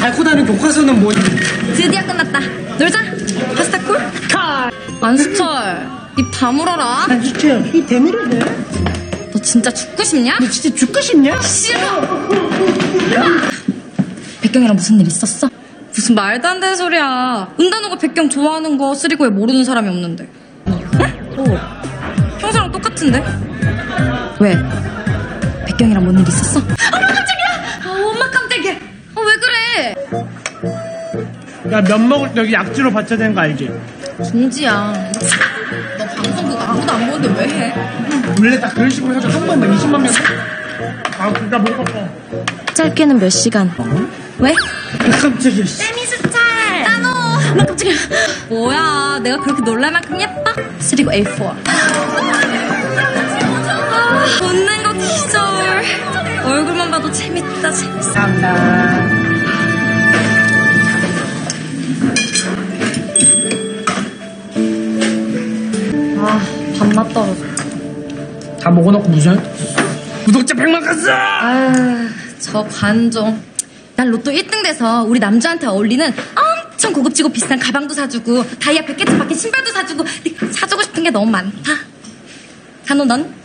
달코다는 교과서는 뭐니? 드디어 끝났다. 놀자. 파스타 콜? 안수철, 입 다물어라. 안수철, 입 대물어네. 너 진짜 죽고 싶냐? 너 진짜 죽고 싶냐? 싫어. 백경이랑 무슨 일 있었어? 무슨 말도 안 되는 소리야. 은단호가 백경 좋아하는 거 쓰리고에 모르는 사람이 없는데. 응? 평소랑 똑같은데? 왜? 백경이랑 뭔 일 있었어? 엄마 깜짝이야! 엄마 깜짝이야! 왜 그래? 야, 면 먹을 때 여기 약지로 받쳐야 되는 거 알지? 중지야. 너 방송 그거 아무도 안 보는데 왜 해? 원래 다 그런 식으로 해서 한번만 20만 명. 아, 그니까 못 봤어. 짧게는 몇 시간. 왜? 깜짝이야. 세미수철! 따노! 엄마 깜짝이야. 뭐야, 내가 그렇게 놀랄 만큼 예뻐? 그리고 A4. 웃는 거 기절. 얼굴만 봐도 재밌다, 재밌어. 감사합니다. 밥맛 떨어져. 다 먹어놓고 무슨? 구독자 100만 갔어! 저 관종. 난 로또 1등 돼서 우리 남주한테 어울리는 엄청 고급지고 비싼 가방도 사주고 다이아 100개쯤 박힌 신발도 사주고 사주고 싶은 게 너무 많다. 단호 넌?